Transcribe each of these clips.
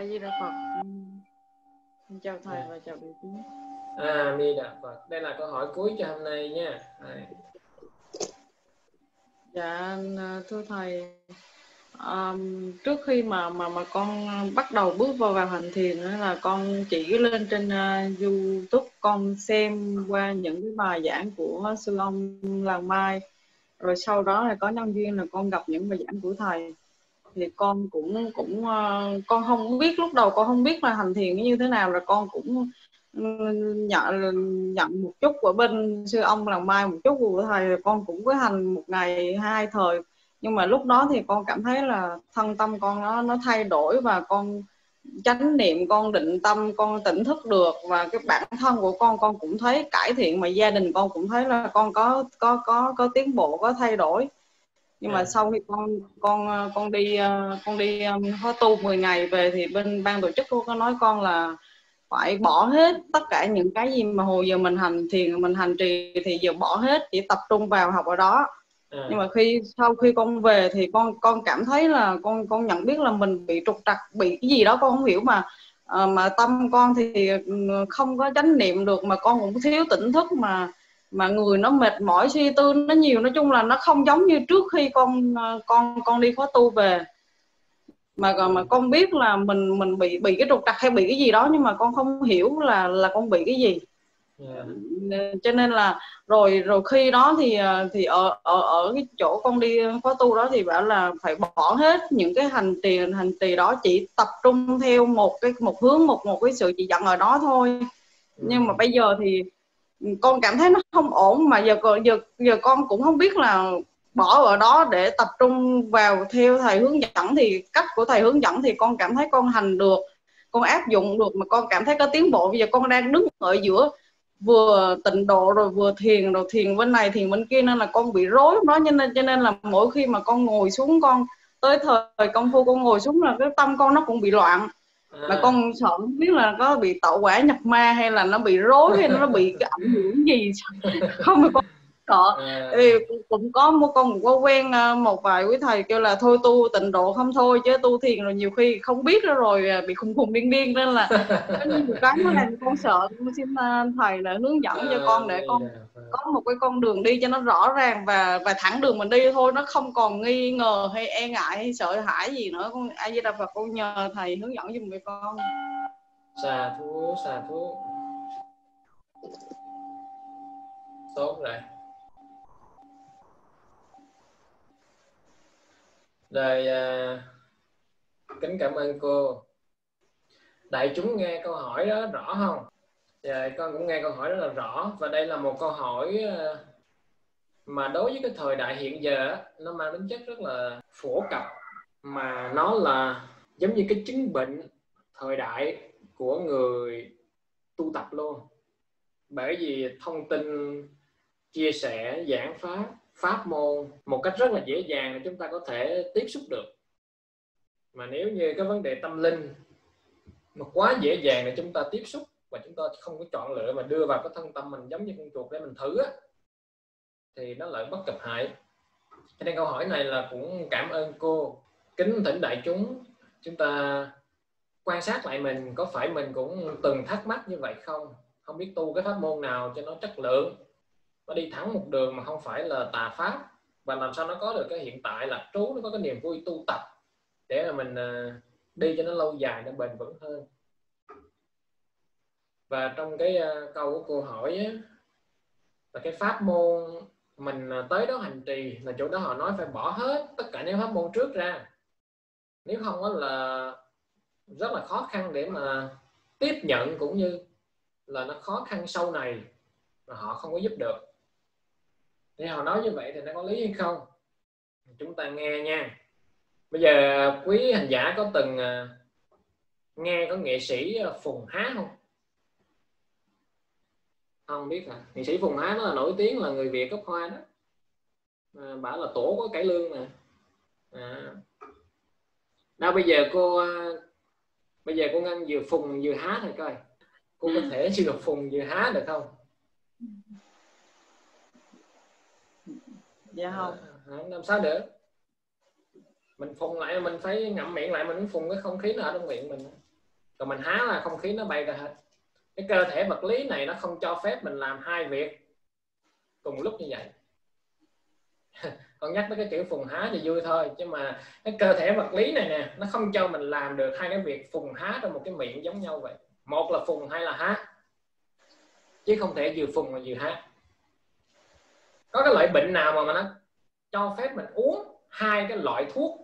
Di Đà Phật. Chào thầy và chào đại chúng. Di Đà Phật. Đây là câu hỏi cuối cho hôm nay nha. Dạ thưa thầy, trước khi mà con bắt đầu bước vào hành thiền là con chỉ lên trên YouTube con xem qua những cái bài giảng của sư ông Làng Mai, rồi sau đó là có nhân duyên là con gặp những bài giảng của thầy. Thì con cũng con không biết, lúc đầu con không biết là hành thiền như thế nào, rồi con cũng nhận một chút của bên sư ông Làng Mai, một chút của thầy, rồi con cũng có hành một ngày hai thời. Nhưng mà lúc đó thì con cảm thấy là thân tâm con nó thay đổi, và con chánh niệm, con định tâm, con tỉnh thức được, và cái bản thân của con cũng thấy cải thiện, mà gia đình con cũng thấy là con có tiến bộ, có thay đổi. Nhưng mà sau khi con đi khóa tu 10 ngày về thì bên ban tổ chức có nói con là phải bỏ hết tất cả những cái gì mà hồi giờ mình hành thiền, mình hành trì thì giờ bỏ hết, chỉ tập trung vào học ở đó. Nhưng mà sau khi con về thì con cảm thấy là con nhận biết là mình bị trục trặc, bị cái gì đó con không hiểu, mà tâm con thì không có chánh niệm được, mà con cũng thiếu tỉnh thức, mà người nó mệt mỏi, suy tư nó nhiều. Nói chung là nó không giống như trước khi con đi khóa tu về, mà con biết là mình bị cái trục trặc hay bị cái gì đó, nhưng mà con không hiểu là con bị cái gì. Cho nên là rồi khi đó thì ở cái chỗ con đi khóa tu đó thì bảo là phải bỏ hết những cái hành trì đó, chỉ tập trung theo một hướng, một cái sự chỉ dẫn ở đó thôi. Nhưng mà bây giờ thì con cảm thấy nó không ổn, mà giờ con cũng không biết là bỏ ở đó để tập trung vào theo thầy hướng dẫn. Thì cách của thầy hướng dẫn thì con cảm thấy con hành được, con áp dụng được, mà con cảm thấy có tiến bộ. Bây giờ con đang đứng ở giữa, vừa tịnh độ rồi vừa thiền, rồi thiền bên này thiền bên kia, nên là con bị rối đó. Cho nên là mỗi khi mà con ngồi xuống, con tới thời công phu con ngồi xuống là cái tâm con nó cũng bị loạn. Mà con sợ không biết là có bị tẩu hỏa nhập ma, hay là nó bị rối, hay nó bị cái ảnh hưởng gì không, mà con sợ. Thì cũng có con có quen một vài quý thầy kêu là thôi tu tịnh độ không thôi, chứ tu thiền rồi nhiều khi không biết rồi bị khùng điên điên, nên là có nhiều cái nó làm con sợ. Con xin thầy là hướng dẫn cho con để con có một cái con đường đi cho nó rõ ràng và thẳng đường mình đi thôi, nó không còn nghi ngờ hay e ngại hay sợ hãi gì nữa. Con A Di Đà Phật, con nhờ thầy hướng dẫn giùm với con. Xà thú tốt rồi. Rồi kính cảm ơn cô. Đại chúng nghe câu hỏi đó rõ không? Con cũng nghe câu hỏi rất là rõ, và đây là một câu hỏi mà đối với cái thời đại hiện giờ nó mang tính chất rất là phổ cập, mà nó là giống như cái chứng bệnh thời đại của người tu tập luôn. Bởi vì thông tin chia sẻ, giảng pháp môn một cách rất là dễ dàng để chúng ta có thể tiếp xúc được. Mà nếu như cái vấn đề tâm linh mà quá dễ dàng để chúng ta tiếp xúc, và chúng ta không có chọn lựa mà đưa vào cái thân tâm mình giống như con chuột để mình thử á, thì nó lại bất cập hại. Cho nên câu hỏi này là cũng cảm ơn cô. Kính thỉnh đại chúng ta quan sát lại mình, có phải mình cũng từng thắc mắc như vậy không? Không biết tu cái pháp môn nào cho nó chất lượng, nó đi thẳng một đường mà không phải là tà pháp, và làm sao nó có được cái hiện tại lạc trú, nó có cái niềm vui tu tập để mà mình đi cho nó lâu dài, nó bền vững hơn. Và trong cái câu của cô hỏi á, là cái pháp môn mình tới đó hành trì, là chỗ đó họ nói phải bỏ hết tất cả những pháp môn trước ra, nếu không đó là rất là khó khăn để mà tiếp nhận, cũng như là nó khó khăn sau này mà họ không có giúp được. Thì họ nói như vậy thì nó có lý hay không? Chúng ta nghe nha. Bây giờ quý hành giả có từng nghe có nghệ sĩ Phùng Há không? Không biết hả? Nghệ sĩ Phùng Há nó là nổi tiếng, là người Việt gốc Hoa đó. Bả là tổ của cải lương nè. Nào bây giờ cô Ngân vừa phùng vừa há thôi coi. Cô có thể vừa phùng vừa há được không? Dạ không. Làm sao được? Mình phùng lại, mình phải ngậm miệng lại, mình phùng cái không khí nó ở trong miệng mình. còn mình há là không khí nó bay ra hết. Cái cơ thể vật lý này nó không cho phép mình làm hai việc cùng lúc như vậy. Con nhắc tới cái kiểu phùng há thì vui thôi, chứ mà cái cơ thể vật lý này nè, nó không cho mình làm được hai cái việc phùng há trong một cái miệng giống nhau vậy. Một là phùng hay là há, chứ không thể vừa phùng mà vừa há. Có cái loại bệnh nào mà nó cho phép mình uống hai cái loại thuốc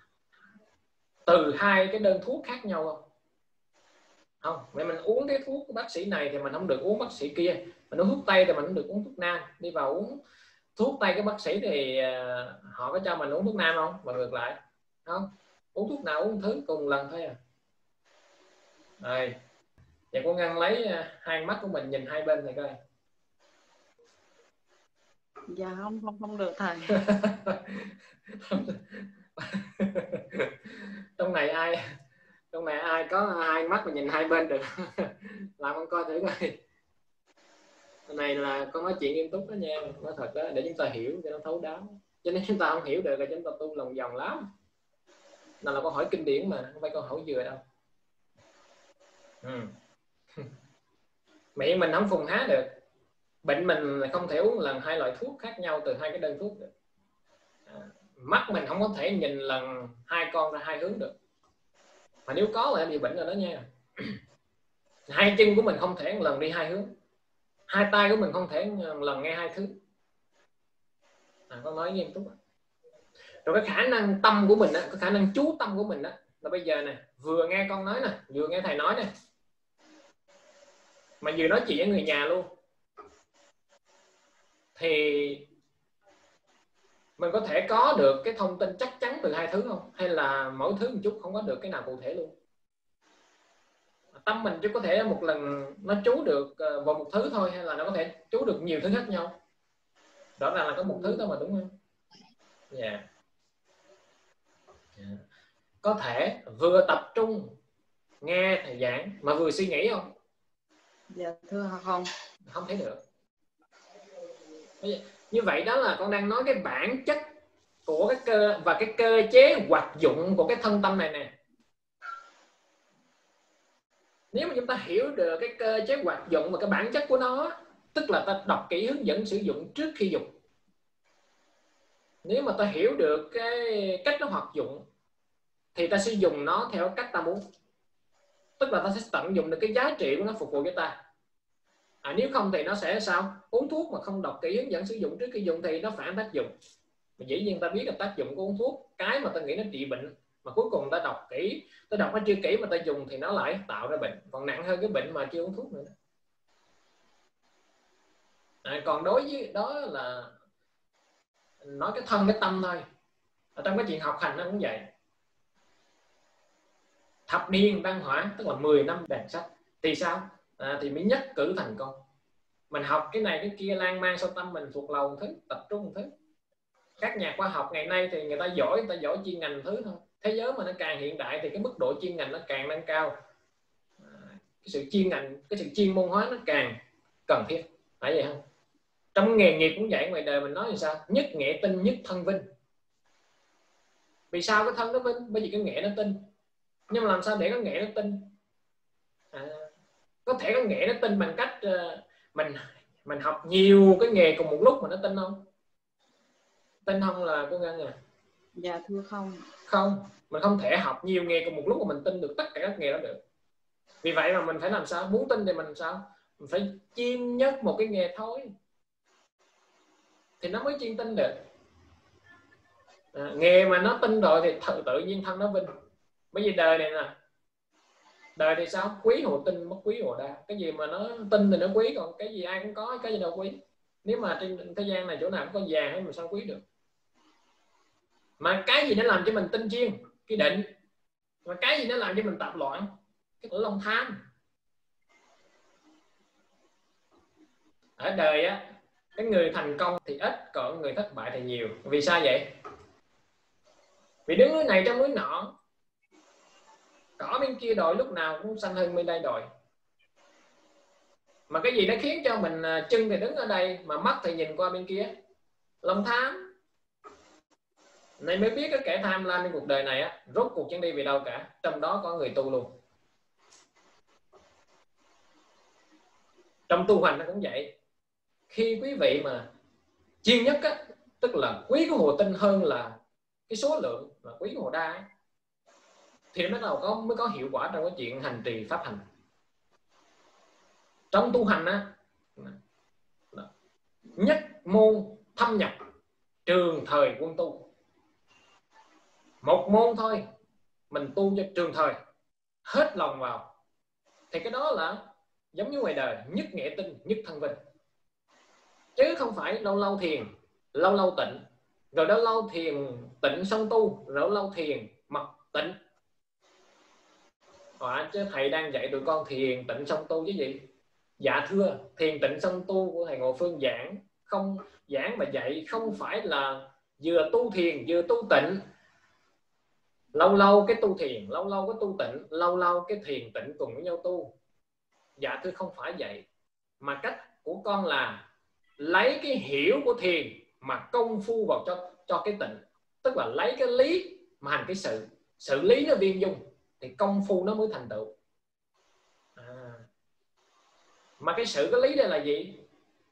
từ hai cái đơn thuốc khác nhau không? Không. Vậy mình uống cái thuốc của bác sĩ này thì mình không được uống bác sĩ kia. Mình uống thuốc Tây thì mình không được uống thuốc Nam. Đi vào uống thuốc Tây cái bác sĩ thì họ có cho mình uống thuốc Nam không? Và ngược lại không, uống thuốc nào uống thứ cùng lần thôi à. Rồi vậy cô Ngân lấy hai mắt của mình nhìn hai bên này coi. Dạ không được thầy. Trong này ai có hai mắt mà nhìn hai bên được? Làm con coi thử coi. Cái này là con nói chuyện nghiêm túc đó nha, nói thật đó, để chúng ta hiểu cho nó thấu đáo. Cho nên chúng ta không hiểu được là chúng ta tu lòng vòng lắm. Nào là câu hỏi kinh điển mà, không phải câu hỏi vừa đâu. Miệng mình không phùng há được, bệnh mình không thể uống lần hai loại thuốc khác nhau từ hai cái đơn thuốc được. Mắt mình không có thể nhìn lần hai con ra hai hướng được, mà nếu có là bị bệnh rồi đó nha. Hai chân của mình không thể lần đi hai hướng, hai tay của mình không thể lần nghe hai thứ. Con nói nghiêm túc. Rồi cái khả năng tâm của mình, cái khả năng chú tâm của mình đó, là bây giờ nè, vừa nghe con nói nè, vừa nghe thầy nói nè, mà vừa nói chuyện với người nhà luôn, thì mình có thể có được cái thông tin chắc chắn từ hai thứ không? Hay là mỗi thứ một chút, không có được cái nào cụ thể luôn? Tâm mình chứ có thể một lần nó chú được vào một thứ thôi, hay là nó có thể chú được nhiều thứ khác nhau? Rõ ràng là có một thứ thôi mà, đúng không? Dạ. Có thể vừa tập trung nghe thầy giảng mà vừa suy nghĩ không? Dạ thưa không. Không thể được. Như vậy đó là con đang nói cái bản chất của cái cơ và cái cơ chế hoạt dụng của cái thân tâm này nè. Nếu mà chúng ta hiểu được cái cơ chế hoạt dụng và cái bản chất của nó, tức là ta đọc kỹ hướng dẫn sử dụng trước khi dùng. Nếu mà ta hiểu được cái cách nó hoạt dụng thì ta sẽ dùng nó theo cách ta muốn, tức là ta sẽ tận dụng được cái giá trị của nó phục vụ cho ta. Nếu không thì nó sẽ sao? Uống thuốc mà không đọc kỹ hướng dẫn sử dụng trước khi dùng thì nó phản tác dụng. Mà dĩ nhiên ta biết là tác dụng của uống thuốc, cái mà ta nghĩ nó trị bệnh, mà cuối cùng ta đọc kỹ, ta đọc nó chưa kỹ mà ta dùng thì nó lại tạo ra bệnh, còn nặng hơn cái bệnh mà chưa uống thuốc nữa. Còn đối với đó là nói cái thân cái tâm thôi. Ở trong cái chuyện học hành nó cũng vậy. Thập niên đăng hỏa, tức là 10 năm đàn sách thì sao? Thì mới nhất cử thành công. Mình học cái này cái kia lan man sau tâm mình, thuộc lòng thứ, tập trung thứ. Các nhà khoa học ngày nay thì người ta giỏi chuyên ngành thứ thôi. Thế giới mà nó càng hiện đại thì cái mức độ chuyên ngành nó càng nâng cao. Cái sự chuyên ngành, cái sự chuyên môn hóa nó càng cần thiết. Phải vậy không? Trong nghề nghiệp cũng vậy, ngoài đời mình nói là sao? Nhất nghệ tinh, nhất thân vinh. Vì sao cái thân nó vinh? Bởi vì cái nghệ nó tinh. Nhưng mà làm sao để cái nghệ nó tinh? Có thể cái nghệ nó tinh bằng cách mình học nhiều cái nghề cùng một lúc mà nó tinh không? Tinh không là cô Ngân à? Dạ thưa không. Không, mình không thể học nhiều nghề cùng một lúc mà mình tin được tất cả các nghề đó được. Vì vậy mà mình phải làm sao? Muốn tin thì mình sao? Mình phải chuyên nhất một cái nghề thôi thì nó mới chuyên tin được. Nghề mà nó tin rồi thì tự nhiên thân nó vinh. Bởi vì đời này nè, đời thì sao? Quý hồ tinh, mất quý hồ đa. Cái gì mà nó tin thì nó quý, còn cái gì ai cũng có, cái gì đâu quý. Nếu mà trên thế gian này chỗ nào cũng có vàng ấy, mình sao quý được? Mà cái gì nó làm cho mình tin chuyên? Cái định. Mà cái gì nó làm cho mình tạp loạn? Cái lòng tham. Ở đời á, cái người thành công thì ít, còn người thất bại thì nhiều. Vì sao vậy? Vì đứng núi này trong núi nọ, cỏ bên kia đồi lúc nào cũng xanh hơn bên đây đồi. Mà cái gì nó khiến cho mình chân thì đứng ở đây mà mắt thì nhìn qua bên kia? Lòng tham. Này mới biết cái kẻ tham lam trên cuộc đời này á, rốt cuộc chẳng đi về đâu cả. Trong đó có người tu luôn. Trong tu hành nó cũng vậy. Khi quý vị mà chuyên nhất á, tức là quý cái hồ tinh hơn là cái số lượng, là quý cái hồ đa ấy, thì bắt đầu mới có hiệu quả trong cái chuyện hành trì pháp hành. Trong tu hành á, nhất môn thâm nhập, trường thời quân tu. Một môn thôi mình tu cho trường thời, hết lòng vào, thì cái đó là giống như ngoài đời, nhất nghệ tinh, nhất thân vinh. Chứ không phải lâu lâu thiền, lâu lâu tịnh, rồi lâu lâu thiền tịnh xong tu, rồi lâu lâu thiền mật tịnh. Chứ thầy đang dạy tụi con thiền tịnh xong tu chứ gì? Dạ thưa, thiền tịnh xong tu của thầy Ngộ Phương giảng, không giảng mà dạy, không phải là vừa tu thiền vừa tu tịnh. Lâu lâu cái tu thiền, lâu lâu cái tu tịnh, lâu lâu cái thiền tịnh cùng với nhau tu. Dạ thưa không phải vậy, mà cách của con là lấy cái hiểu của thiền mà công phu vào cho cái tịnh. Tức là lấy cái lý mà hành cái sự, xử lý nó viên dung thì công phu nó mới thành tựu. Mà cái sự, cái lý đây là gì?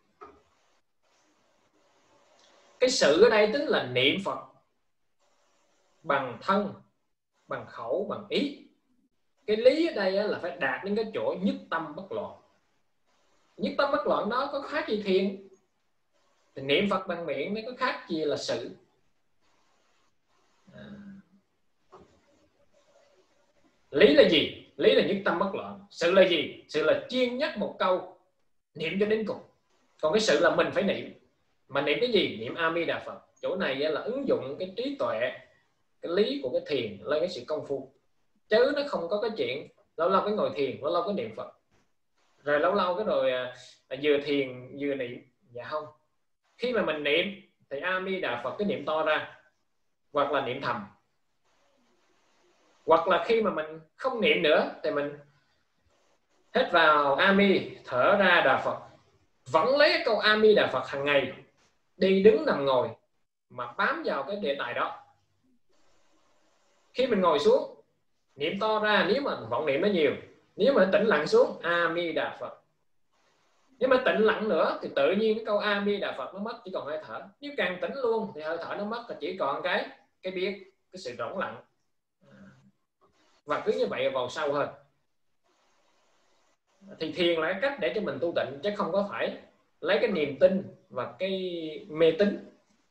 Cái sự ở đây tức là niệm Phật bằng thân, bằng khẩu, bằng ý. Cái lý ở đây là phải đạt đến cái chỗ nhất tâm bất loạn. Nhất tâm bất loạn đó có khác gì thiền? Thì niệm Phật bằng miệng nó có khác gì là sự? Lý là gì? Lý là nhất tâm bất loạn. Sự là gì? Sự là chuyên nhất một câu, niệm cho đến cùng. Còn cái sự là mình phải niệm. Mà niệm cái gì? Niệm A Di Đà Phật. Chỗ này là ứng dụng cái trí tuệ, cái lý của cái thiền lên cái sự công phu. Chứ nó không có cái chuyện lâu lâu cái ngồi thiền, lâu lâu cái niệm Phật, rồi lâu lâu cái rồi vừa thiền vừa niệm. Dạ không. Khi mà mình niệm thì A Di Đà Phật cái niệm to ra, hoặc là niệm thầm. Hoặc là khi mà mình không niệm nữa thì mình hít vào A Di, thở ra Đà Phật. Vẫn lấy cái câu A Di Đà Phật hàng ngày, đi đứng nằm ngồi mà bám vào cái đề tài đó. Khi mình ngồi xuống niệm to ra, nếu mà vọng niệm nó nhiều. Nếu mà tĩnh lặng xuống A Di Đà Phật. Nếu mà tĩnh lặng nữa thì tự nhiên cái câu A Di Đà Phật nó mất, chỉ còn hơi thở. Nếu càng tĩnh luôn thì hơi thở nó mất, thì chỉ còn cái biết, cái sự rỗng lặng. Và cứ như vậy vào sâu hơn. Thì thiền là cái cách để cho mình tu tịnh, chứ không có phải lấy cái niềm tin và cái mê tín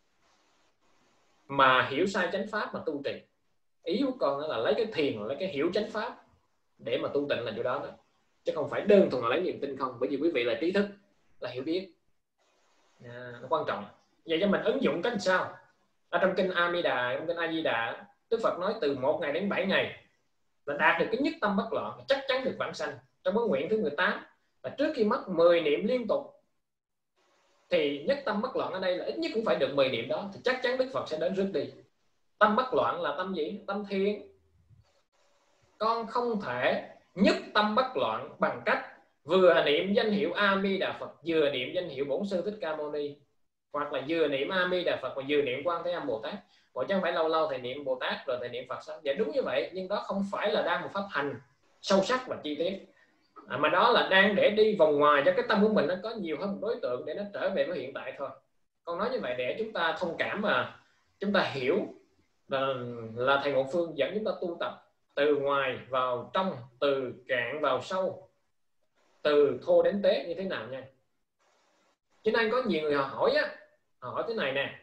mà hiểu sai chánh pháp mà tu trì. Ý của con là lấy cái thiền, lấy cái hiểu chánh pháp để mà tu tịnh là chỗ đó đó. Chứ không phải đơn thuần là lấy niềm tin không. Bởi vì quý vị là trí thức, là hiểu biết, nó quan trọng. Vậy cho mình ứng dụng cách sao? Ở trong kinh A Di Đà, trong kinh A Di Đà, Đức Phật nói từ 1 ngày đến 7 ngày là đạt được cái nhất tâm bất loạn, chắc chắn được vãng sanh. Trong cái nguyện thứ 18 là trước khi mất 10 niệm liên tục thì nhất tâm bất loạn ở đây là ít nhất cũng phải được 10 niệm đó, thì chắc chắn Đức Phật sẽ đến rước đi. Tâm bất loạn là tâm gì? Tâm thiền. Con không thể nhất tâm bất loạn bằng cách vừa niệm danh hiệu A Di Đà Phật, vừa niệm danh hiệu Bổn Sư Thích Ca Mâu Ni, hoặc là vừa niệm A Di Đà Phật và vừa niệm Quan Thế Âm Bồ Tát. Chứ không phải lâu lâu thầy niệm Bồ Tát rồi thầy niệm Phật sao? Dạ đúng như vậy, nhưng đó không phải là đang một pháp hành sâu sắc và chi tiết, mà đó là đang để đi vòng ngoài cho cái tâm của mình nó có nhiều hơn một đối tượng để nó trở về với hiện tại thôi. Con nói như vậy để chúng ta thông cảm và chúng ta hiểu là thầy Ngộ Phương dẫn chúng ta tu tập từ ngoài vào trong, từ cạn vào sâu, từ thô đến tế như thế nào nha. Cho nên có nhiều người họ hỏi thế này nè,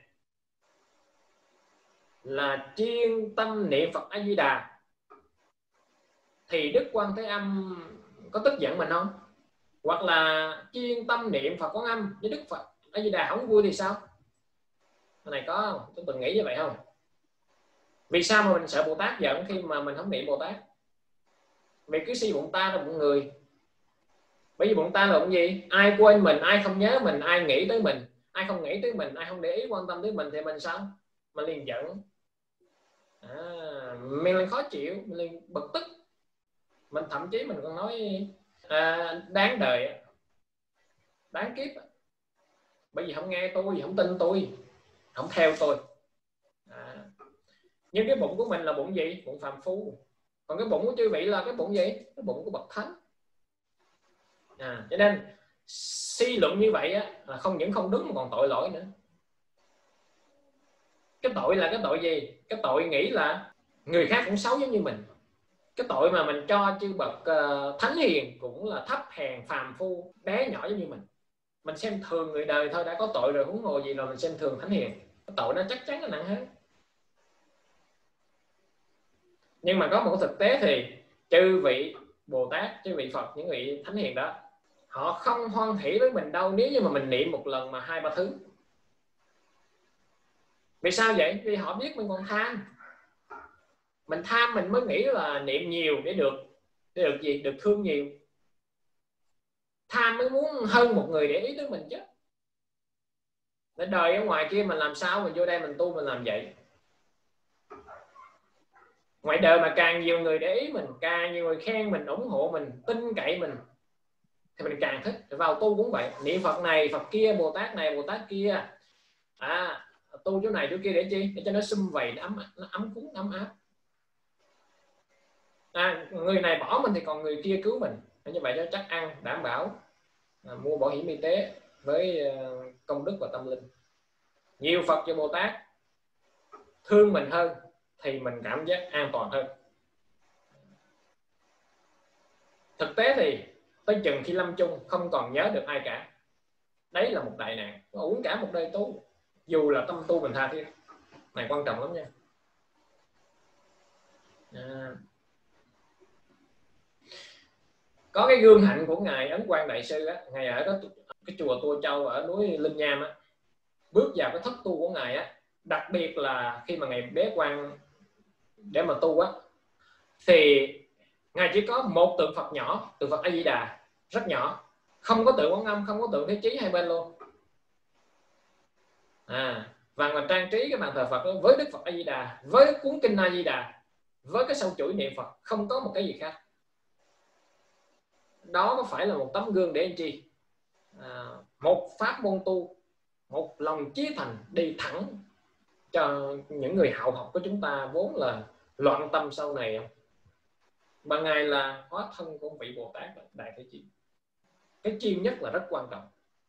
là chuyên tâm niệm Phật A Di Đà thì Đức Quan Thế Âm có tức giận mình không? Hoặc là chuyên tâm niệm Phật Quán Âm với Đức Phật A Di Đà không vui thì sao? Cái này có không? Tôi từng nghĩ như vậy không? Vì sao mà mình sợ Bồ Tát giận khi mà mình không niệm Bồ Tát? Vì cứ suy bụng ta là bụng người. Bởi vì bụng ta là bụng gì? Ai quên mình, ai không nhớ mình, ai nghĩ tới mình, ai không nghĩ tới mình, ai không để ý quan tâm tới mình thì mình sao? Mình liền giận, mình liền khó chịu, mình liền bực tức. Mình thậm chí mình còn nói đáng đời, đáng kiếp. Bởi vì không nghe tôi, không tin tôi, không theo tôi. Nhưng cái bụng của mình là bụng gì? Bụng phàm phu. Còn cái bụng của chư vị là cái bụng gì? Cái bụng của bậc thánh. Cho nên suy luận như vậy á, là không những không đúng mà còn tội lỗi nữa. Cái tội là cái tội gì? Cái tội nghĩ là người khác cũng xấu giống như mình. Cái tội mà mình cho chư bậc thánh hiền cũng là thấp hèn phàm phu bé nhỏ giống như mình. Mình xem thường người đời thôi đã có tội rồi, huống hồ gì rồi mình xem thường thánh hiền. Cái tội nó chắc chắn nó nặng hơn. Nhưng mà có một thực tế thì chư vị Bồ Tát, chư vị Phật, những vị thánh hiền đó, họ không hoan hỷ với mình đâu nếu như mà mình niệm một lần mà 2-3 thứ. Vì sao vậy? Vì họ biết mình còn tham. Mình tham mình mới nghĩ là niệm nhiều để được gì? Được thương nhiều. Tham mới muốn hơn một người để ý tới mình chứ. Để đời ở ngoài kia mình làm sao mình vô đây mình tu mình làm vậy? Ngoài đời mà càng nhiều người để ý mình, càng nhiều người khen mình, ủng hộ mình, tin cậy mình, thì mình càng thích. Vào tu cũng vậy, niệm Phật này Phật kia, Bồ Tát này Bồ Tát kia, tu chỗ này chỗ kia để chi? Để cho nó sum vầy, nó ấm cúng, ấm áp. Người này bỏ mình thì còn người kia cứu mình. Như vậy cho chắc ăn, đảm bảo mua bảo hiểm y tế với công đức và tâm linh. Nhiều Phật và Bồ Tát thương mình hơn thì mình cảm giác an toàn hơn. Thực tế thì tới chừng khi lâm chung không còn nhớ được ai cả. Đấy là một đại nạn. Nó uổng cả một đời tu. Dù là tâm tu mình tha thiết. Này quan trọng lắm nha. Có cái gương hạnh của Ngài Ấn Quang Đại Sư á, Ngài ở cái chùa Tua Châu ở núi Linh Nham á, bước vào cái thất tu của Ngài á, đặc biệt là khi mà Ngài bế quan để mà tu á, thì Ngài chỉ có một tượng Phật nhỏ, tượng Phật A Di Đà rất nhỏ, không có tượng Quán Âm, không có tượng Thế Chí hai bên luôn. Và Ngài trang trí cái bàn thờ Phật đó với Đức Phật A Di Đà, với cuốn kinh A Di Đà, với cái sâu chuỗi niệm Phật, không có một cái gì khác. Đó có phải là một tấm gương để anh chi? Một pháp môn tu, một lòng chí thành đi thẳng cho những người hạo học của chúng ta vốn là loạn tâm sau này không? Mà Ngài là hóa thân của vị Bồ Tát Đại Thế Chí. Cái chiêm nhất là rất quan trọng.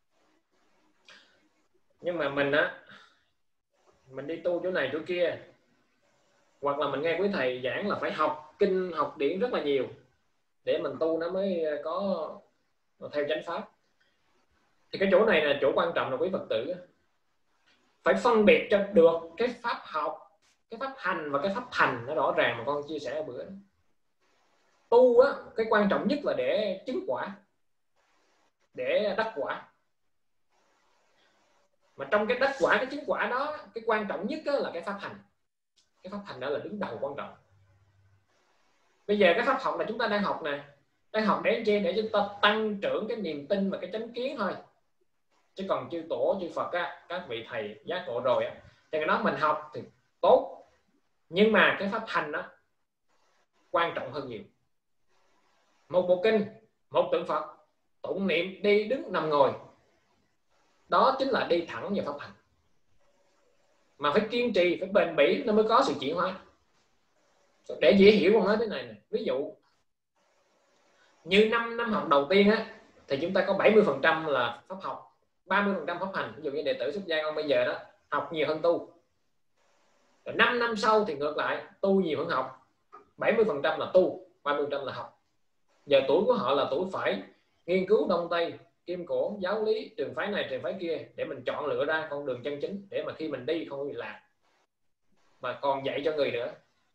Nhưng mà mình đi tu chỗ này chỗ kia, hoặc là mình nghe quý thầy giảng là phải học kinh học điển rất là nhiều để mình tu nó mới có theo chánh pháp. Thì cái chỗ này là chỗ quan trọng là quý Phật tử phải phân biệt cho được cái pháp học, cái pháp hành và cái pháp thành nó rõ ràng. Mà con chia sẻ bữa tu á, cái quan trọng nhất là để chứng quả, để đắc quả. Mà trong cái đắc quả, cái chứng quả đó, cái quan trọng nhất là cái pháp hành. Cái pháp hành đó là đứng đầu quan trọng. Bây giờ cái pháp học là chúng ta đang học nè, đang học để chúng ta tăng trưởng cái niềm tin và cái chánh kiến thôi. Chứ còn chư tổ chư Phật á, các vị thầy giác ngộ rồi á, thì cái đó mình học thì tốt, nhưng mà cái pháp hành đó quan trọng hơn nhiều. Một bộ kinh, một tượng Phật, tụng niệm, đi đứng nằm ngồi, đó chính là đi thẳng vào pháp hành. Mà phải kiên trì, phải bền bỉ nó mới có sự chuyển hóa. Để dễ hiểu con nói thế này nè, ví dụ như 5 năm học đầu tiên á, thì chúng ta có 70% là pháp học, 30% pháp hành. Ví dụ như đệ tử xuất gia con bây giờ đó, học nhiều hơn tu. Rồi 5 năm sau thì ngược lại, tu nhiều hơn học, 70% là tu, 30% là học. Giờ tuổi của họ là tuổi phải nghiên cứu Đông Tây, Kim Cổ, giáo lý, trường phái này trường phái kia, để mình chọn lựa ra con đường chân chính, để mà khi mình đi không bị lạc, mà còn dạy cho người nữa.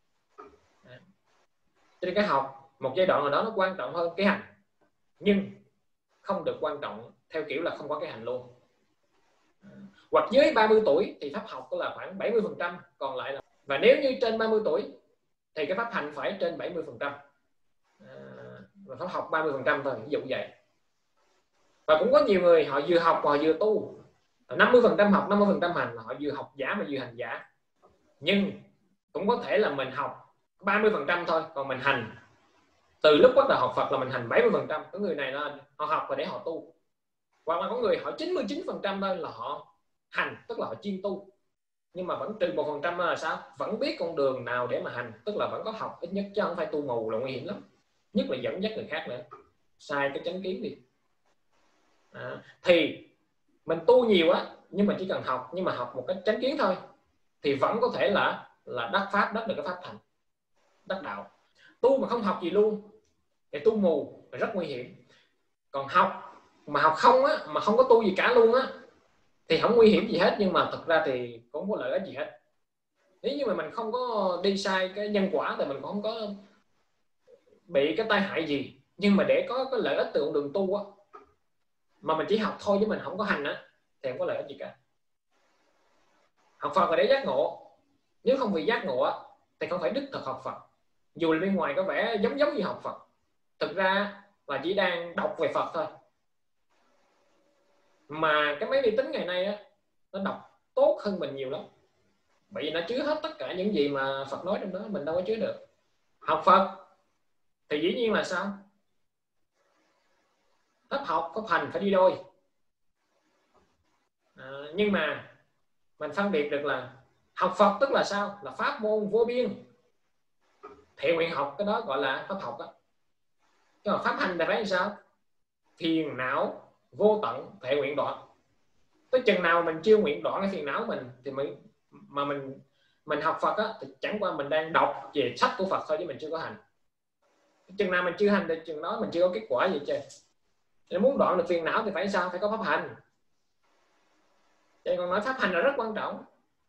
Cho nên cái học một giai đoạn nào đó nó quan trọng hơn cái hành, nhưng không được quan trọng theo kiểu là không có cái hành luôn. Hoặc dưới 30 tuổi thì pháp học là khoảng 70%, còn lại là, và nếu như trên 30 tuổi thì cái pháp hành phải trên 70%, và pháp học 30% thôi, ví dụ vậy. Và cũng có nhiều người họ vừa học và họ vừa tu, 50% học 50% hành, họ vừa học giả mà vừa hành giả. Nhưng cũng có thể là mình học 30% thôi, còn mình hành từ lúc bắt đầu học Phật là mình hành 70%. Có người này là họ học và để họ tu, hoặc là có người họ 99% thôi là họ hành, tức là họ chuyên tu, nhưng mà vẫn trừ 1% là sao? Vẫn biết con đường nào để mà hành, tức là vẫn có học ít nhất, chứ không phải tu mù là nguy hiểm lắm. Nhất là dẫn dắt người khác nữa, sai cái chánh kiến đi. Thì mình tu nhiều á, nhưng mà chỉ cần học, nhưng mà học một cách chánh kiến thôi, thì vẫn có thể là đắc pháp, đắc được cái pháp thành, đắc đạo. Tu mà không học gì luôn thì tu mù, rất nguy hiểm. Còn học mà học không á, mà không có tu gì cả luôn á, thì không nguy hiểm gì hết, nhưng mà thực ra thì cũng không có lợi ích gì hết. Nếu như mà mình không có đi sai cái nhân quả thì mình cũng không có bị cái tai hại gì. Nhưng mà để có cái lợi ích từ con đường tu á, mà mình chỉ học thôi chứ mình không có hành á, thì không có lợi ích gì cả. Học Phật là để giác ngộ. Nếu không vì giác ngộ á, thì không phải đích thực học Phật. Dù là bên ngoài có vẻ giống như học Phật, thực ra là chỉ đang đọc về Phật thôi. Mà cái máy vi tính ngày nay á, nó đọc tốt hơn mình nhiều lắm, bởi vì nó chứa hết tất cả những gì mà Phật nói trong đó, mình đâu có chứa được. Học Phật thì dĩ nhiên là sao? Pháp học, pháp hành phải đi đôi. Nhưng mà mình phân biệt được là học Phật tức là sao? Là pháp môn vô biên. Thiện nguyện học, cái đó gọi là pháp học đó. Nhưng mà pháp hành là phải làm sao? Phiền não vô tận, thiện nguyện đoạn. Tới chừng nào mình chưa nguyện đoạn cái phiền não mình thì mình học Phật á, thì chẳng qua mình đang đọc về sách của Phật thôi, chứ mình chưa có hành. Chừng nào mình chưa hành thì chừng đó mình chưa có kết quả gì chứ. Nếu muốn đoạn được phiền não thì phải sao? Phải có pháp hành. Vậy còn nói pháp hành là rất quan trọng.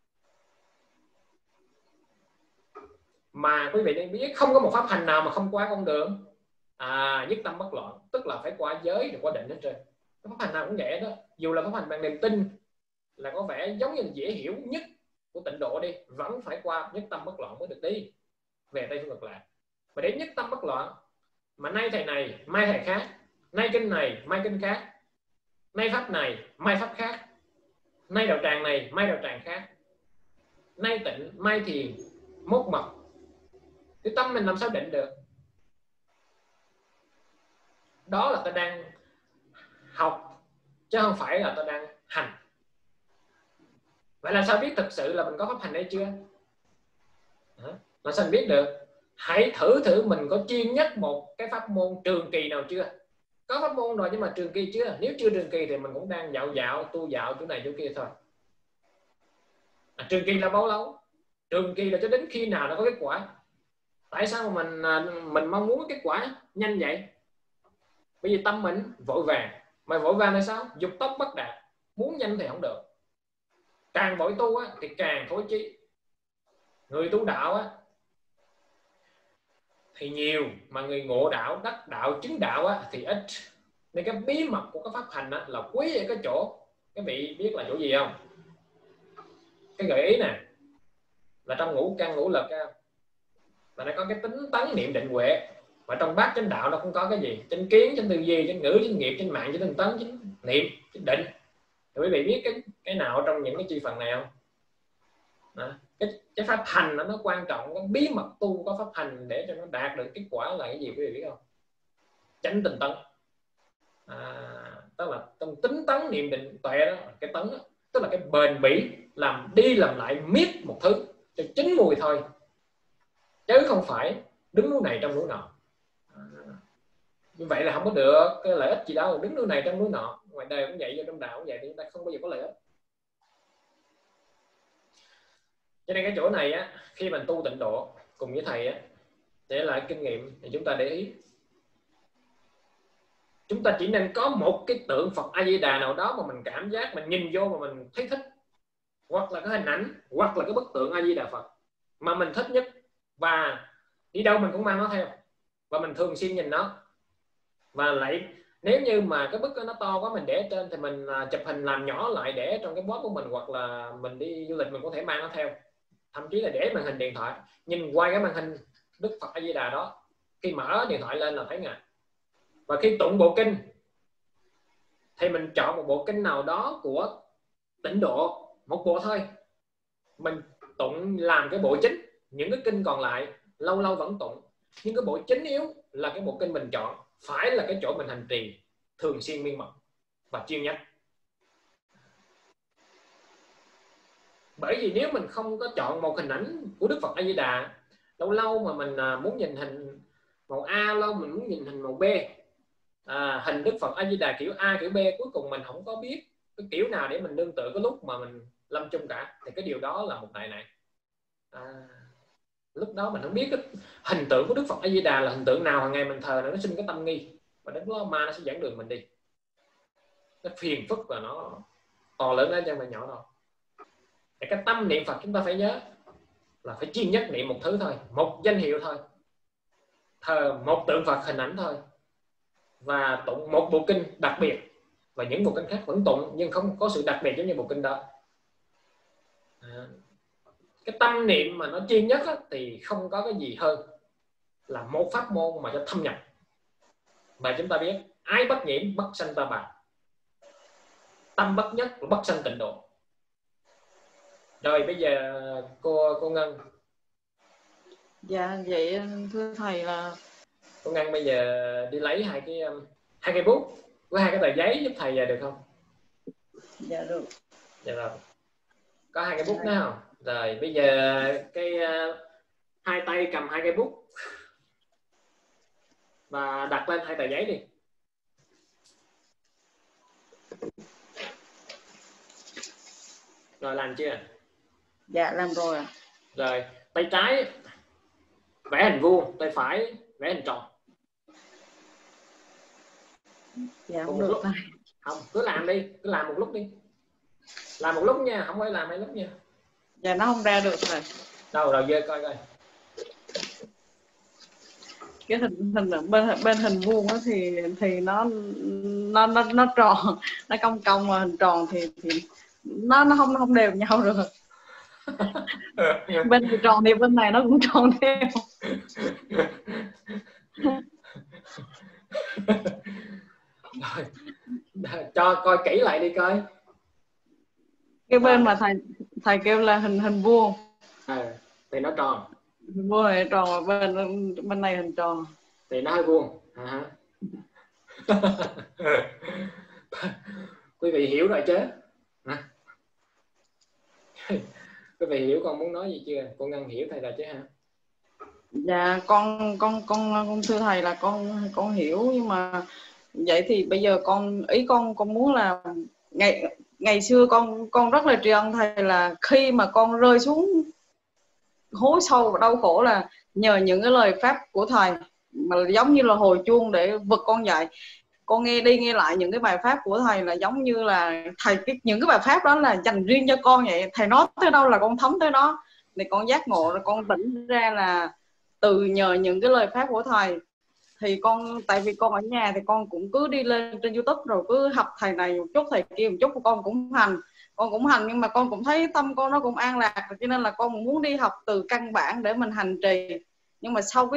Mà quý vị nên biết không có một pháp hành nào mà không qua con đường nhất tâm bất loạn, tức là phải qua giới rồi qua định hết trơn. Pháp hành nào cũng vậy đó. Dù là pháp hành bằng niềm tin là có vẻ giống như là dễ hiểu nhất của tịnh độ đi, vẫn phải qua nhất tâm bất loạn mới được đi về Tây Phương Cực Lạc. Và để nhất tâm bất loạn mà nay thầy này mai thầy khác, nay kinh này mai kinh khác, nay pháp này mai pháp khác, nay đạo tràng này mai đạo tràng khác, nay tịnh mai thiền, mốt mật, cái tâm mình làm sao định được? Đó là ta đang học chứ không phải là ta đang hành. Vậy làm sao biết thực sự là mình có pháp hành hay chưa? Làm sao mình biết được? Hãy thử mình có chuyên nhất một cái pháp môn trường kỳ nào chưa? Có pháp môn rồi nhưng mà trường kỳ chưa? Nếu chưa trường kỳ thì mình cũng đang dạo tu dạo chỗ này chỗ kia thôi. Trường kỳ là bao lâu? Trường kỳ là cho đến khi nào nó có kết quả. Tại sao mà mình mong muốn kết quả nhanh vậy? Bởi vì tâm mình vội vàng. Mà vội vàng là sao? Dục tốc bất đạt. Muốn nhanh thì không được. Càng vội tu á, thì càng thối chí. Người tu đạo á, thì nhiều, mà người ngộ đạo, đắc đạo, chứng đạo á, thì ít. Nên cái bí mật của cái pháp hành á, là quý ở cái chỗ, các vị biết là chỗ gì không? Cái gợi ý nè, là trong ngũ căn ngũ lực á, là nó có cái tính tấn niệm định huệ. Và trong bát chánh đạo nó cũng có cái gì? Chánh kiến, chánh tư duy, chánh ngữ, chánh nghiệp, chánh mạng, chánh tinh tấn, chánh niệm, chánh định. Thì quý vị biết cái nào trong những cái chi phần này không? Đó. Cái pháp hành nó quan trọng, cái bí mật tu có pháp hành để cho nó đạt được kết quả là cái gì quý vị biết không? Chánh tinh tấn. Tức là trong tính tấn niệm định tuệ đó, cái tấn đó, tức là cái bền bỉ làm đi làm lại miết một thứ cho chín mùi thôi, chứ không phải đứng núi này trong núi nọ. Như vậy là không có được cái lợi ích gì đâu, đứng núi này trong núi nọ. Ngoài đời cũng vậy, trong đạo cũng vậy, thì chúng ta không bao giờ có lợi ích. Cho nên cái chỗ này á, khi mình tu tịnh độ cùng với thầy á, để lại kinh nghiệm thì chúng ta để ý, chúng ta chỉ nên có một cái tượng Phật A Di Đà nào đó mà mình cảm giác, mình nhìn vô mà mình thấy thích, hoặc là cái hình ảnh, hoặc là cái bức tượng A Di Đà Phật mà mình thích nhất, và đi đâu mình cũng mang nó theo và mình thường xuyên nhìn nó. Và lại nếu như mà cái bức nó to quá mình để trên thì mình chụp hình làm nhỏ lại để trong cái box của mình, hoặc là mình đi du lịch mình có thể mang nó theo, thậm chí là để màn hình điện thoại nhìn quay cái màn hình Đức Phật A Di Đà đó, khi mở điện thoại lên là thấy ngài. Và khi tụng bộ kinh thì mình chọn một bộ kinh nào đó của tịnh độ, một bộ thôi, mình tụng làm cái bộ chính. Những cái kinh còn lại lâu lâu vẫn tụng, nhưng cái bộ chính yếu là cái bộ kinh mình chọn, phải là cái chỗ mình hành trì thường xuyên miên mật và chuyên nhất. Bởi vì nếu mình không có chọn một hình ảnh của Đức Phật A Di Đà, lâu lâu mà mình muốn nhìn hình màu A, lâu mình muốn nhìn hình màu B, hình Đức Phật A Di Đà kiểu A kiểu B, cuối cùng mình không có biết cái kiểu nào để mình nương tựa cái lúc mà mình lâm chung cả, thì cái điều đó là một đại nạn. Lúc đó mình không biết cái hình tượng của Đức Phật A Di Đà là hình tượng nào, hàng ngày mình thờ nó sinh cái tâm nghi, và đến đó ma nó sẽ dẫn đường mình đi, nó phiền phức và nó to lớn hơn, chứ không phải nhỏ đâu. Cái tâm niệm Phật chúng ta phải nhớ là phải chuyên nhất niệm một thứ thôi, một danh hiệu thôi, thờ một tượng Phật hình ảnh thôi, và tụng một bộ kinh đặc biệt, và những bộ kinh khác vẫn tụng nhưng không có sự đặc biệt giống như bộ kinh đó. Cái tâm niệm mà nó chuyên nhất á, thì không có cái gì hơn là một pháp môn mà cho thâm nhập. Và chúng ta biết ái bất nhiễm bất sanh ta bà, tâm bất nhất bất sanh tịnh độ. Rồi bây giờ cô Ngân. Dạ vậy thưa thầy là Cô Ngân bây giờ đi lấy hai cái bút với hai cái tờ giấy giúp thầy giờ được không? dạ được. Dạ rồi. Có hai cái bút đó không? Rồi bây giờ cái hai tay cầm hai cái bút và đặt lên hai tờ giấy đi. Rồi làm chưa? Dạ làm rồi ạ. Rồi tay trái vẽ hình vuông, tay phải vẽ hình tròn. Dạ không được thầy. Không, cứ làm đi, cứ làm một lúc đi. Làm một lúc nha, không phải làm hai lúc nha. Dạ nó không ra được thầy. Đâu rồi dơ coi coi. Cái hình bên hình vuông đó thì nó tròn, nó cong mà hình tròn thì nó không đều nhau được. Bên thì tròn thì bên này nó cũng tròn theo. Rồi, cho coi kỹ lại đi coi. Cái bên mà thầy kêu là hình vuông thì nó tròn. Hình vuông này tròn, bên này hình tròn thì nó hơi vuông. Quý vị hiểu rồi chứ? Quý vị hiểu con muốn nói gì chưa? Con Ngân hiểu thầy rồi chứ hả? Dạ con thưa thầy là con hiểu, nhưng mà vậy thì bây giờ con muốn là ngày xưa con rất là tri ân thầy, là khi mà con rơi xuống hố sâu và đau khổ là nhờ những cái lời pháp của thầy, mà giống như là hồi chuông để vực con dậy. Con nghe đi nghe lại những cái bài pháp của thầy là giống như là thầy những cái bài pháp đó là dành riêng cho con vậy. Thầy nói tới đâu là con thấm tới đó, thì con giác ngộ rồi con tỉnh ra là từ nhờ những cái lời pháp của thầy. Thì tại vì con ở nhà thì con cũng cứ đi lên trên YouTube rồi cứ học thầy này một chút thầy kia một chút, con cũng hành, nhưng mà con cũng thấy tâm con nó cũng an lạc, cho nên là con muốn đi học từ căn bản để mình hành trì. Nhưng mà sau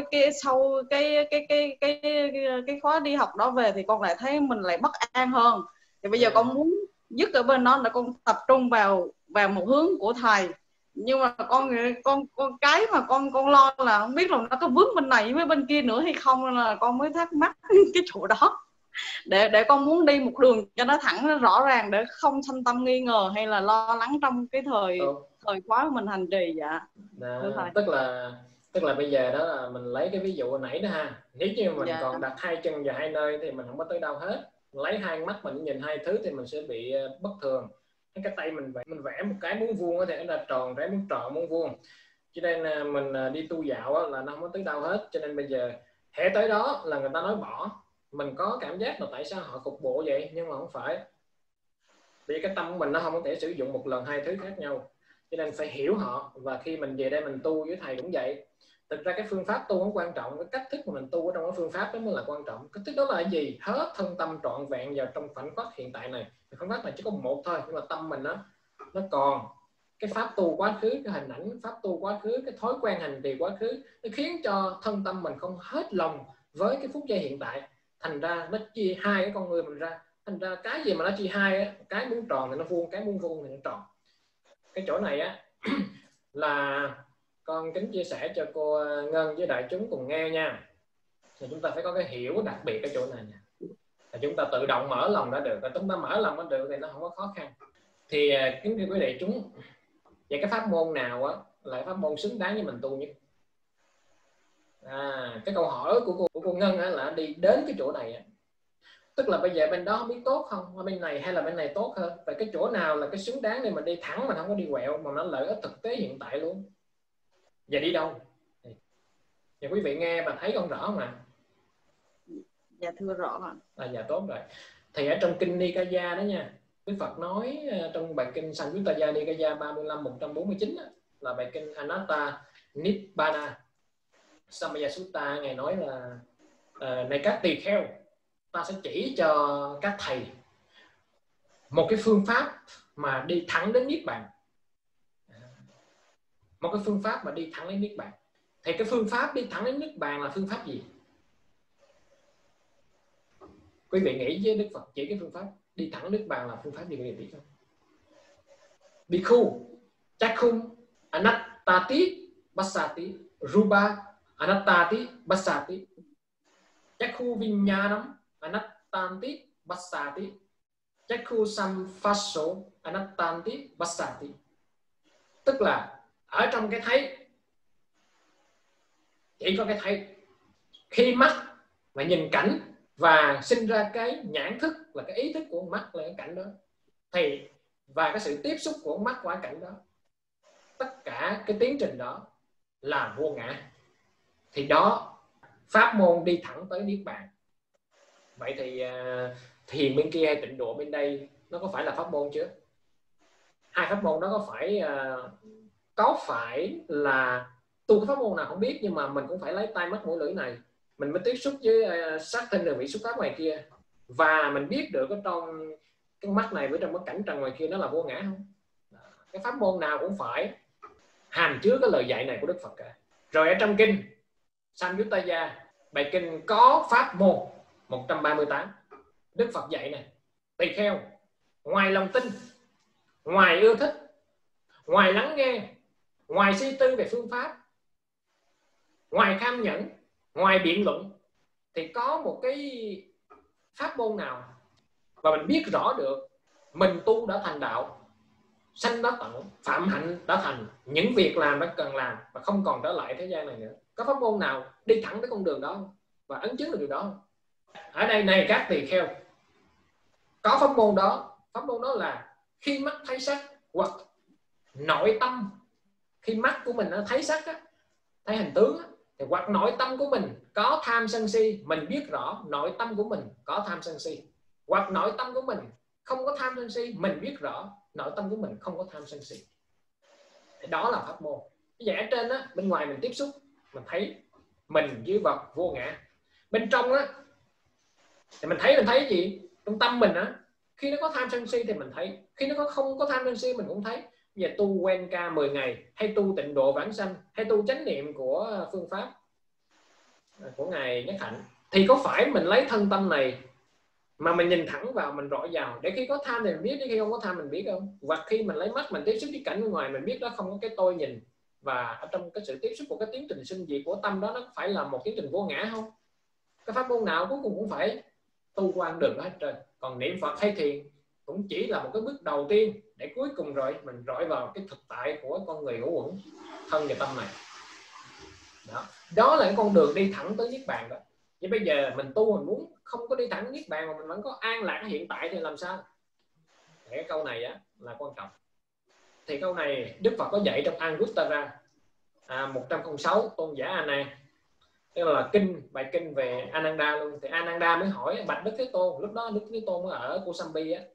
cái khóa đi học đó về thì con lại thấy mình lại bất an hơn. Thì bây giờ con muốn dứt ở bên đó để con tập trung vào một hướng của thầy. Nhưng mà con cái mà con lo là không biết là nó có vướng bên này với bên kia nữa hay không, nên là con mới thắc mắc cái chỗ đó, để con muốn đi một đường cho nó thẳng, nó rõ ràng, để không sanh tâm nghi ngờ hay là lo lắng trong cái thời khóa mình hành trì. Dạ tức là bây giờ đó là mình lấy cái ví dụ hồi nãy đó ha. Nếu như mình còn đặt hai chân vào hai nơi thì mình không có tới đâu hết. Lấy hai mắt mình nhìn hai thứ thì mình sẽ bị bất thường. Cái tay mình vẽ một cái muốn vuông thì nó là tròn, cái muốn tròn muốn vuông. Cho nên mình đi tu dạo là nó không có tới đâu hết. Cho nên bây giờ hệ tới đó là người ta nói bỏ. Mình có cảm giác là tại sao họ cục bộ vậy, nhưng mà không phải. Vì cái tâm của mình nó không có thể sử dụng một lần hai thứ khác nhau, cho nên phải hiểu họ. Và khi mình về đây mình tu với thầy cũng vậy. Thực ra cái phương pháp tu không quan trọng, cái cách thức mà mình tu ở trong cái phương pháp đó mới là quan trọng. Cách thức đó là gì? Hết thân tâm trọn vẹn vào trong khoảnh khắc hiện tại này. Khoảnh khắc này chỉ có một thôi, nhưng mà tâm mình nó còn cái pháp tu quá khứ, cái hình ảnh pháp tu quá khứ, cái thói quen hành trì quá khứ, nó khiến cho thân tâm mình không hết lòng với cái phút giây hiện tại. Thành ra nó chia hai cái con người mình ra. Thành ra cái gì mà nó chia hai á, cái muốn tròn thì nó vuông, cái muốn vuông thì nó tròn. Cái chỗ này á là con kính chia sẻ cho cô Ngân với đại chúng cùng nghe nha. Thì chúng ta phải có cái hiểu đặc biệt cái chỗ này nha. Thì chúng ta tự động mở lòng đã được, và chúng ta mở lòng nó được thì nó không có khó khăn. Thì kính thưa quý đại chúng, vậy cái pháp môn nào á là pháp môn xứng đáng với mình tu nhất? Cái câu hỏi của cô Ngân á là đi đến cái chỗ này á, Tức là bây giờ bên đó không biết tốt không, bên này hay là bên này tốt hơn, vậy cái chỗ nào là cái xứng đáng để mình đi thẳng mà không có đi quẹo, mà nó lợi ích thực tế hiện tại luôn. Giờ đi đâu? Giờ quý vị nghe và thấy con rõ không ạ? Dạ thưa rõ ạ. Dạ tốt rồi. Thì ở trong kinh Nikaya đó nha, Đức Phật nói trong bài kinh Samyutta Nikaya 35-149 là bài kinh Anatta Nibbana Samaya Sutta. Ngài nói là này các tỳ kheo, ta sẽ chỉ cho các thầy một cái phương pháp mà đi thẳng đến Niết Bàn. Một cái phương pháp mà đi thẳng đến Niết Bàn. Thì cái phương pháp đi thẳng đến Niết Bàn là phương pháp gì? Quý vị nghĩ với Đức Phật chỉ cái phương pháp đi thẳng Niết Bàn là phương pháp gì, quý vị biết không? Bhikkhu Chakkhum Anattati Passati Rupa Anattati Passati Chakku Viññānam Anattanti Passati Chakku Samfasso Anattanti Passati. Tức là ở trong cái thấy chỉ có cái thấy. Khi mắt mà nhìn cảnh và sinh ra cái nhãn thức là cái ý thức của mắt là cái cảnh đó, thì và cái sự tiếp xúc của mắt qua cảnh đó, tất cả cái tiến trình đó là vô ngã. Thì đó pháp môn đi thẳng tới Niết Bàn. Vậy thì thiền bên kia hay tịnh độ bên đây nó có phải là pháp môn chứ? Hai pháp môn đó có phải là tu cái pháp môn nào không biết, nhưng mà mình cũng phải lấy tay mắt mũi lưỡi này mình mới tiếp xúc với sắc thân đường vị xúc pháp ngoài kia, và mình biết được ở trong cái mắt này với trong cái cảnh trần ngoài kia nó là vô ngã không? Cái pháp môn nào cũng phải hàm chứa cái lời dạy này của Đức Phật cả. Rồi ở trong kinh Samyutta bài kinh có pháp môn 138, Đức Phật dạy này: tỳ kheo, ngoài lòng tin, ngoài ưa thích, ngoài lắng nghe, ngoài suy tư về phương pháp, ngoài kham nhẫn, ngoài biện luận, thì có một cái pháp môn nào và mình biết rõ được mình tu đã thành đạo, sanh đã tận, phạm hạnh đã thành, những việc làm đã cần làm và không còn trở lại thế gian này nữa. Có pháp môn nào đi thẳng tới con đường đó và ấn chứng được điều đó? Ở đây này các tỳ kheo, có pháp môn đó. Pháp môn đó là khi mắt thấy sắc hoặc nội tâm, khi mắt của mình nó thấy sắc á, thấy hình tướng á, thì hoặc nội tâm của mình có tham sân si, mình biết rõ nội tâm của mình có tham sân si, hoặc nội tâm của mình không có tham sân si, mình biết rõ nội tâm của mình không có tham sân si. Thì đó là pháp môn. Bây giờ ở trên á, bên ngoài mình tiếp xúc, mình thấy mình với vật vô ngã. Bên trong á thì mình thấy cái gì? Trong tâm mình á, khi nó có tham sân si thì mình thấy, khi nó không có tham sân si mình cũng thấy. Bây giờ tu quen ca 10 ngày, hay tu tịnh độ vãng sanh, hay tu chánh niệm của phương pháp của Ngài Nhất Hạnh, thì có phải mình lấy thân tâm này mà mình nhìn thẳng vào, mình rọi vào, để khi có tham thì mình biết, để khi không có tham mình biết không? Hoặc khi mình lấy mắt mình tiếp xúc với cảnh bên ngoài, mình biết đó không có cái tôi nhìn, và ở trong cái sự tiếp xúc của cái tiến trình sinh diệt của tâm đó, nó phải là một tiến trình vô ngã không? Cái pháp môn nào cuối cùng cũng phải tu quan đường đó hết trơn. Còn niệm Phật hay thiền cũng chỉ là một cái bước đầu tiên, để cuối cùng rồi mình rọi vào cái thực tại của con người ngũ uẩn thân và tâm này. Đó là cái con đường đi thẳng tới Niết Bàn đó. Nhưng bây giờ mình tu, mình muốn không có đi thẳng Niết Bàn mà mình vẫn có an lạc ở hiện tại thì làm sao? Cái câu này á là quan trọng. Thì câu này Đức Phật có dạy trong Anguttara 106 tôn giả A Nan, tức là bài kinh về Ananda luôn. Thì Ananda mới hỏi bạch Đức Thế Tôn, lúc đó Đức Thế Tôn ở Kosambi á,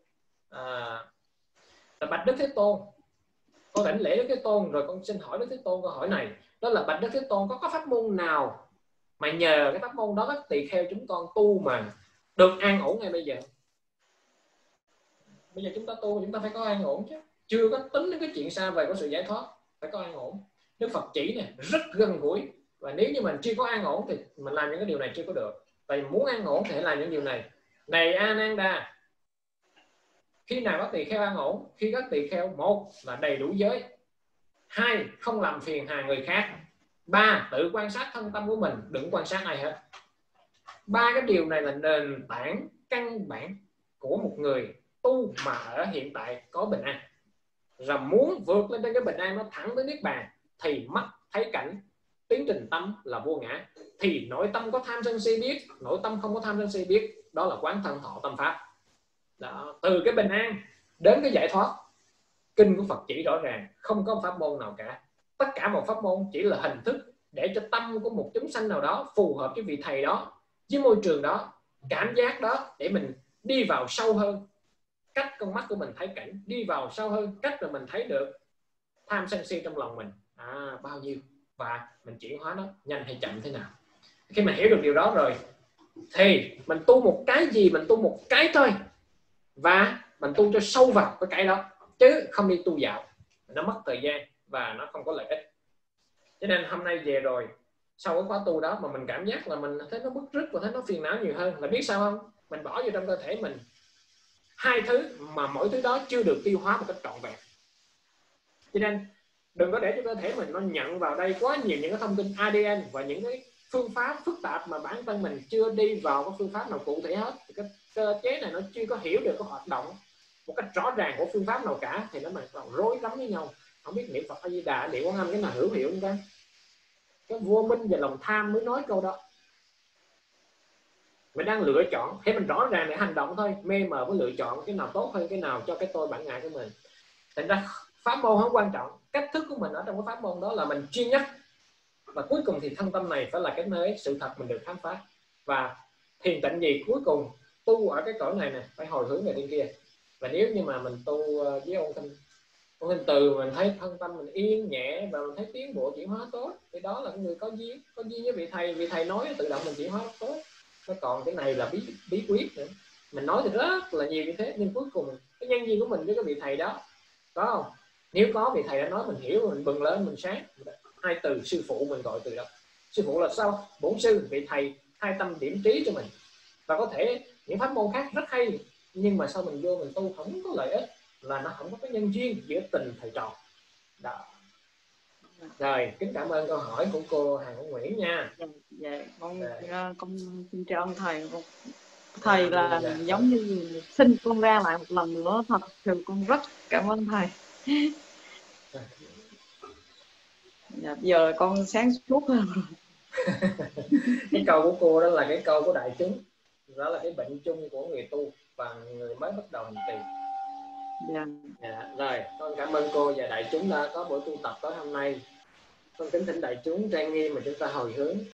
là bạch Đức Thế Tôn, con đảnh lễ Đức Thế Tôn, rồi con xin hỏi Đức Thế Tôn câu hỏi này, đó là bạch Đức Thế Tôn, có pháp môn nào mà nhờ cái pháp môn đó các tỳ kheo chúng con tu mà được an ổn ngay bây giờ? Bây giờ chúng ta tu chúng ta phải có an ổn chứ, chưa có tính đến cái chuyện xa vời của sự giải thoát, phải có an ổn. Đức Phật chỉ này rất gần gũi, và nếu như mình chưa có an ổn thì mình làm những cái điều này chưa có được. Tại muốn an ổn thì hãy làm những điều này. Này Ananda, khi nào các tỳ kheo an ổn? Khi các tỳ kheo, một là đầy đủ giới, hai không làm phiền hà người khác, ba tự quan sát thân tâm của mình, đừng quan sát ai hết. Ba cái điều này là nền tảng căn bản của một người tu mà ở hiện tại có bình an. Rồi muốn vượt lên trên cái bình an nó thẳng tới Niết Bàn thì mắt thấy cảnh, tiến trình tâm là vô ngã. Thì nội tâm có tham sân si biết, nội tâm không có tham sân si biết, đó là quán thân thọ tâm pháp. Đó, từ cái bình an đến cái giải thoát, kinh của Phật chỉ rõ ràng, không có pháp môn nào cả. Tất cả một pháp môn chỉ là hình thức để cho tâm của một chúng sanh nào đó phù hợp với vị thầy đó, với môi trường đó, cảm giác đó, để mình đi vào sâu hơn, cách con mắt của mình thấy cảnh, đi vào sâu hơn, cách là mình thấy được tham sân si trong lòng mình bao nhiêu, và mình chuyển hóa nó nhanh hay chậm thế nào. Khi mình hiểu được điều đó rồi thì mình tu một cái gì, mình tu một cái thôi, và mình tu cho sâu vào cái đó, chứ không đi tu dạo, nó mất thời gian và nó không có lợi ích. Cho nên hôm nay về rồi, sau cái khóa tu đó mà mình cảm giác là mình thấy nó bứt rứt và thấy nó phiền não nhiều hơn, là biết sao không? Mình bỏ vô trong cơ thể mình hai thứ mà mỗi thứ đó chưa được tiêu hóa một cách trọn vẹn. Cho nên đừng có để cho cơ thể mình nó nhận vào đây quá nhiều những cái thông tin ADN và những cái phương pháp phức tạp mà bản thân mình chưa đi vào cái phương pháp nào cụ thể hết. Thì cái cơ chế này nó chưa có hiểu được cái hoạt động một cách rõ ràng của phương pháp nào cả, thì nó còn rối rắm với nhau, không biết niệm Phật A Di Đà, niệm Quán Âm cái nào hữu hiệu không ta? Cái vô minh và lòng tham mới nói câu đó. Mình đang lựa chọn, thế mình rõ ràng để hành động thôi, mê mờ với lựa chọn cái nào tốt hơn cái nào cho cái tôi bản ngã của mình. Thành ra pháp môn không quan trọng, cách thức của mình ở trong cái pháp môn đó là mình chuyên nhất, và cuối cùng thì thân tâm này phải là cái nơi sự thật mình được khám phá. Và thiền tịnh gì cuối cùng tu ở cái cõi này nè phải hồi hướng về bên kia. Và nếu như mà mình tu với ôn thanh từ, mình thấy thân tâm mình yên nhẹ và mình thấy tiến bộ chuyển hóa tốt, thì đó là người có duyên với vị thầy nói tự động mình chuyển hóa tốt. Còn cái này là bí quyết nữa, mình nói thì rất là nhiều như thế, nhưng cuối cùng cái nhân duyên của mình với cái vị thầy đó có không? Nếu có, vị thầy đã nói mình hiểu, mình bừng lên, mình sáng. Hai từ sư phụ mình gọi từ đó. Sư phụ là sao? Bổn sư, vị thầy hai tâm điểm trí cho mình. Và có thể những pháp môn khác rất hay, nhưng mà sao mình vô mình tu không có lợi ích, là nó không có cái nhân duyên giữa tình thầy trò đó. Rồi, kính cảm ơn câu hỏi của cô Hằng Nguyễn Nguyễn nha. Dạ, con xin chào ông thầy. Thầy là giống như xin con ra lại một lần nữa, thật sự con rất cảm ơn thầy. Dạ, giờ con sáng suốt hơn rồi. Cái câu của cô đó là cái câu của đại chúng, đó là cái bệnh chung của người tu và người mới bắt đầu hành trì. Rồi, con cảm ơn cô và đại chúng đã có buổi tu tập tối hôm nay. Con kính thỉnh đại chúng trang nghiêm mà chúng ta hồi hướng.